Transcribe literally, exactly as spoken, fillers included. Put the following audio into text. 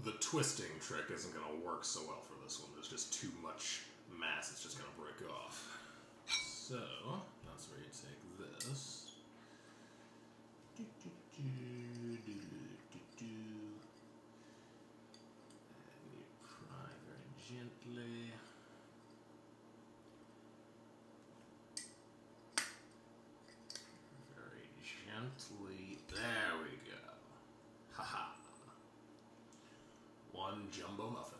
the twisting trick isn't going to work so well for this one. There's just too much mass. It's just going to break off. So, that's where you take this. Do, do, do, do, do, do, do. And you pry very gently. Very gently. There we go. Haha. One jumbo muffin.